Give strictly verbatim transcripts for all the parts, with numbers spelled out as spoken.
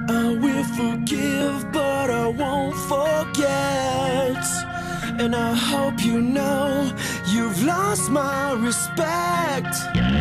I will forgive, but I won't forget. And I hope you know you've lost my respect.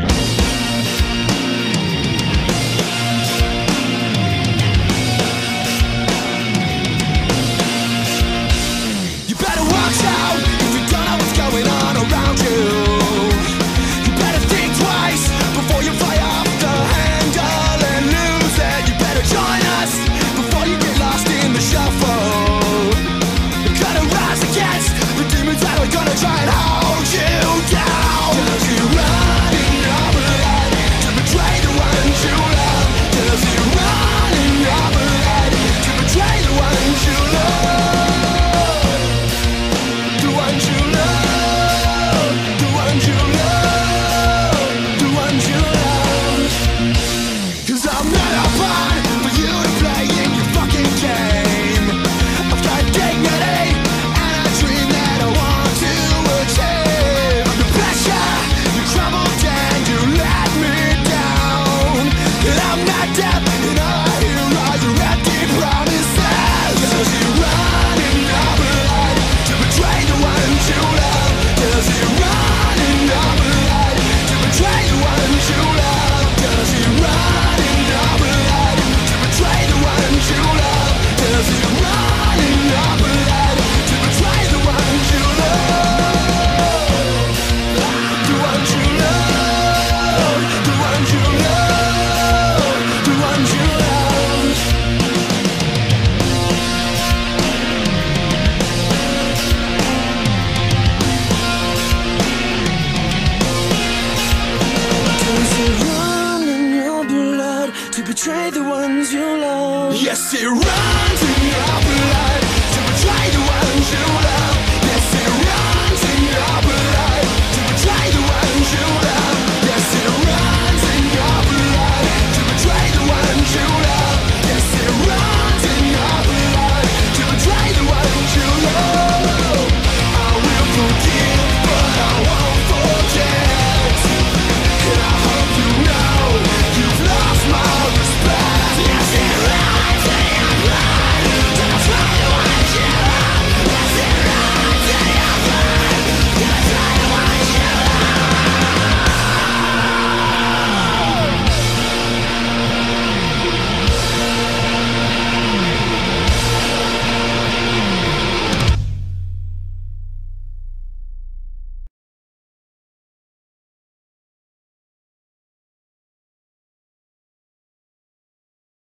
You better watch out if you don't know what's going on around you. You better think twice before you fly off the handle and lose it. You better join us before you get lost in the shuffle. You're gonna rise against the demons that are gonna try and hold you down. Does he run in your blood to betray the ones you love? Does he run in your blood to betray the ones you love? The ones you love, the ones you love, the ones you love. 'Cause I'm not a pawn for you to play in your fucking game. I've got dignity and a dream that I want to achieve. Under pressure, you crumbled and you let me down. And I'm not deaf and I hear all your empty promises. Does he run in your blood to betray the ones you love? Does he run in your blood to betray the ones you love? Does he run in your blood to betray the ones you love? Does he run in your blood to betray the ones you love? The ones you love, the ones you love, the ones you love. Does it run in your blood to betray the ones you love? Yes, it runs in